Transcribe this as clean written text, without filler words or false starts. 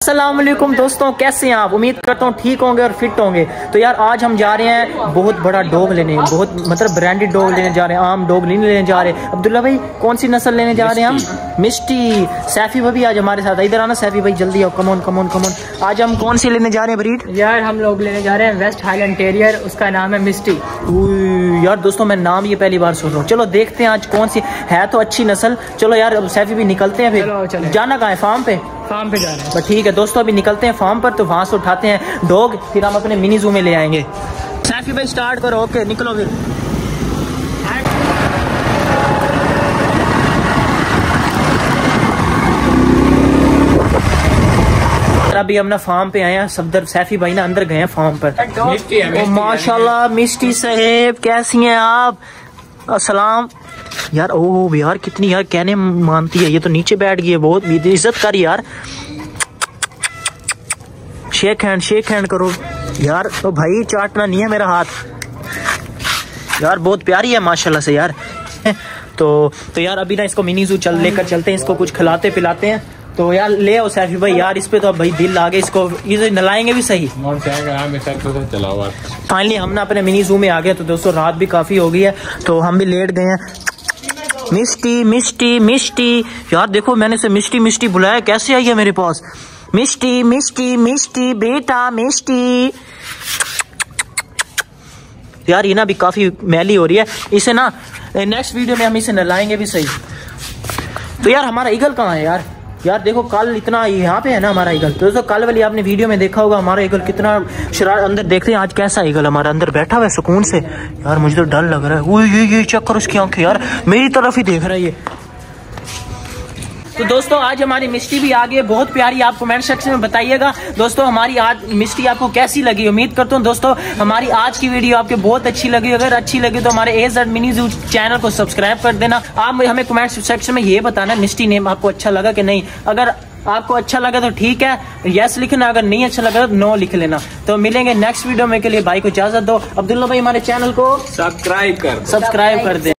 अस्सलाम वालेकुम दोस्तों, कैसे हैं आप? उम्मीद करता हूँ ठीक होंगे और फिट होंगे। तो यार आज हम जा रहे हैं बहुत बड़ा डॉग लेने, बहुत मतलब ब्रांडेड डॉग लेने जा रहे हैं, आम डॉग नहीं लेने जा रहे। अब्दुल्ला भाई कौन सी नस्ल लेने जा रहे हैं हम? मिस्टी। सैफी भाई आज हमारे साथ, इधर आना सैफी भाई, जल्दी आओ, कमोन कमोन कमोन। आज हम कौन सी लेने जा रहे हैं ब्रीड? यार हम लोग लेने जा रहे हैं वेस्ट हाईलैंड टेरियर, उसका नाम है मिस्टी। यार दोस्तों मैं नाम ये पहली बार सुन रहा हूँ। चलो देखते हैं आज कौन सी है, तो अच्छी नस्ल। चलो यार अब सैफी भी निकलते हैं। फिर जाना कहाँ है? फार्म पे? फार्म पे जा रहे हैं। तो ठीक है दोस्तों, अभी निकलते हैं फार्म पर, तो वहां से उठाते हैं डॉग, फिर हम अपने मिनी जू में ले आएंगे। सैफी भाई स्टार्ट करो। ओके निकलो फिर। अभी हम ना फार्म पे आए हैं, सफदर सैफी भाई ना अंदर गए हैं फार्म पर। माशाल्लाह मिस्टी साहेब कैसी हैं आप? अस्सलाम। यार ओह यार कितनी यार कहने मानती है, ये तो नीचे बैठ गई है, बहुत इज्जत कर यार। शेक हैंड करो यार। तो भाई चाटना नहीं है मेरा हाथ यार, बहुत प्यारी है माशाल्लाह से यार। तो यार अभी ना इसको मिनी जू लेकर चलते हैं, इसको कुछ खिलाते पिलाते हैं। तो यार ले आओ सैफी भाई, यार इस पे तो भाई दिल आ गए, इसको इसे नलाएंगे भी सही। फाइनली हम ना अपने मिनी जू में आ गए। तो दोस्तों रात भी काफी हो गई है, तो हम भी लेट गए हैं। मिस्टी मिस्टी मिस्टी यार देखो, मैंने से मिस्टी मिस्टी बुलाया, कैसे आई है मेरे पास? मिस्टी मिस्टी मिस्टी बेटा मिस्टी। यार ये ना भी काफी मैली हो रही है, इसे ना नेक्स्ट वीडियो में हम इसे नलाएंगे भी सही। तो यार हमारा ईगल कहाँ है यार? यार देखो कल इतना यहाँ पे है ना हमारा ईगल। तो दोस्तों कल वाली आपने वीडियो में देखा होगा हमारा ईगल कितना शरारत। अंदर देखते हैं आज कैसा ईगल हमारा अंदर बैठा हुआ है सुकून से। यार मुझे तो डर लग रहा है। ये चेक करो उसकी आंखें यार, मेरी तरफ ही देख रहा है ये। तो दोस्तों आज हमारी मिस्टी भी आ गई है, बहुत प्यारी। आप कमेंट सेक्शन में बताइएगा दोस्तों हमारी आज मिस्टी आपको कैसी लगी। उम्मीद करता हूँ दोस्तों हमारी आज की वीडियो आपको बहुत अच्छी लगी। अगर अच्छी लगी तो हमारे AZ मिनी जू चैनल को सब्सक्राइब कर देना। आप हमें कमेंट सेक्शन में ये बताना मिस्टी नेम आपको अच्छा लगा कि नहीं। अगर आपको अच्छा लगा तो ठीक है, यस लिखना, अगर नहीं अच्छा लगा तो नो लिख लेना। तो मिलेंगे नेक्स्ट वीडियो में, के लिए भाई को इजाजत दो। अब्दुल्ला भाई हमारे चैनल को सब्सक्राइब कर दे।